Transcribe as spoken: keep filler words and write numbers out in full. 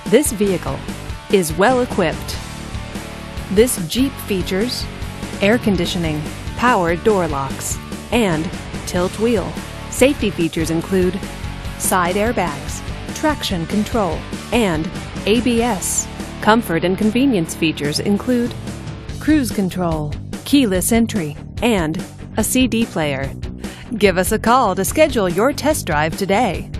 This vehicle is well equipped. This Jeep features air conditioning, power door locks, and tilt wheel. Safety features include side airbags, traction control, and A B S. Comfort and convenience features include cruise control, keyless entry, and a C D player. Give us a call to schedule your test drive today.